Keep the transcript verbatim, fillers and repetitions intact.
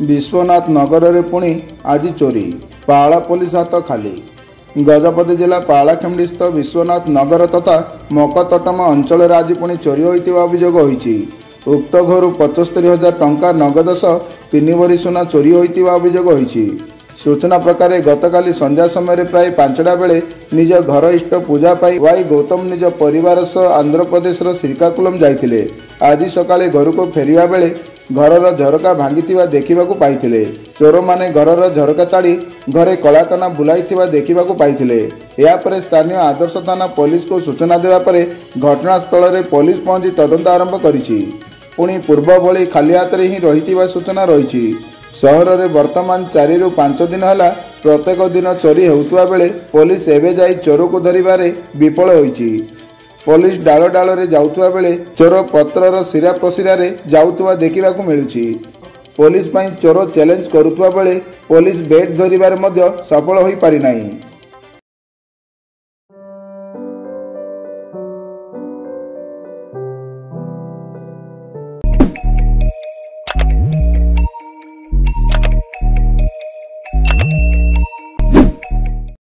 विश्वनाथ नगर रे पुणी आज चोरी पाला पुलिस हाथ खाली। गजपति जिला पालाखेमड़ी स्थित विश्वनाथ नगर तथा मकतटम अंचल आज पुणी चोरी होइतिबा अभियोग होइछि। उक्त घर पचस्तरी हजार टंका नगद सह तीन भरी सुना चोरी होइतिबा अभियोग होइछि। सूचना प्रकार गतकाली संध्या समय प्राय पांचटा बेले निज घर इष्ट पूजा पाई वाई गौतम निज परिवार सह आंध्र प्रदेश श्रीकाकुलम जाइथिले। आज सकाळे घर को फेरिया बेले घरर झरका भांगी देखा पाई। चोर माने घरर झरका ताड़ी घरे कलाकना बुलाई देखा पाई। यापर स्थानीय आदर्श थाना पुलिस को सूचना देवा परे घटनास्थल में पुलिस पहुंची तदंत आरंभ करिछि। पुणी पूर्व भली खाली हाथ ही रही सूचना रही। सहर में वर्तमान चारि रु पांच दिन है प्रत्येक दिन चोरी होउतबा बेले पुलिस एवं जाई चोर को धरिबारे विफल होइछि। पुलिस डाल डाल रे जाउतबा बेले चोर पत्रर सिरा प्रसिरा रे जाउतबा देखिबाकू मिलुछि। पुलिस पई चोर चैलेंज करुतबा बेले पुलिस बेट धरिबारे मध्य सफल होई पारि नाही।